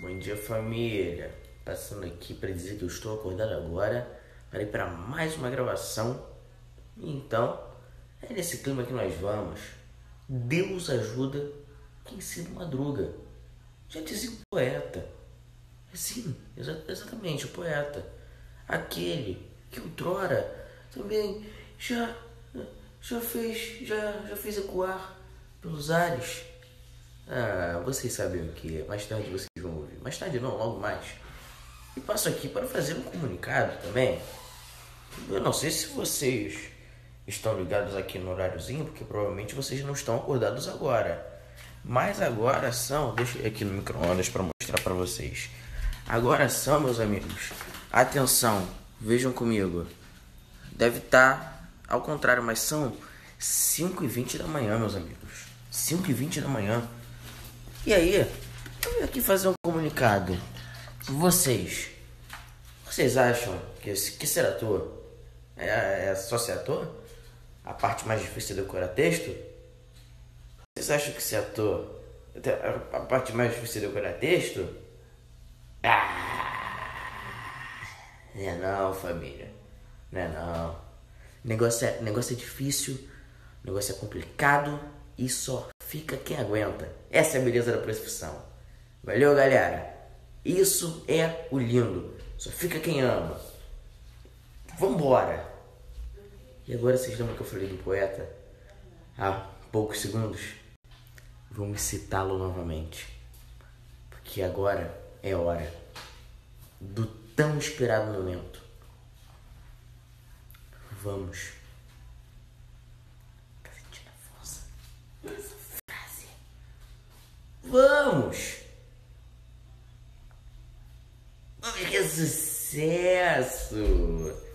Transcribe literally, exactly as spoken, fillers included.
Bom dia, família. Passando aqui para dizer que eu estou acordado agora para ir para mais uma gravação. Então, é nesse clima que nós vamos. Deus ajuda quem cedo madruga. Já dizia o poeta. Sim, exa- exatamente, o poeta. Aquele que outrora também já, já fez, já, já fez ecoar pelos ares. Ah, vocês sabem o que é. Mais tarde vocês vão ouvir. Mais tarde não, logo mais. E passo aqui para fazer um comunicado também. Eu não sei se vocês estão ligados aqui no horáriozinho, porque provavelmente vocês não estão acordados agora. Mas agora são... Deixa eu ir aqui no micro-ondas para mostrar para vocês. Agora são, meus amigos. Atenção, vejam comigo. Deve estar ao contrário, mas são cinco e vinte da manhã, meus amigos. cinco e vinte da manhã. E aí, eu vim aqui fazer um comunicado. Vocês, vocês acham que, esse, que ser ator é, é só ser ator? A parte mais difícil é decorar texto? Vocês acham que ser ator, a parte mais difícil é decorar texto? Ah, não é não, família. Não é não. Negócio é, negócio é difícil, negócio é complicado e só fica quem aguenta. Essa é a beleza da profissão. Valeu, galera? Isso é o lindo. Só fica quem ama. Vambora! E agora vocês lembram que eu falei do poeta? Há poucos segundos. Vamos citá-lo novamente. Porque agora é hora do tão esperado momento. Vamos. Tá sentindo a força dessa frase? Vamos! Que sucesso!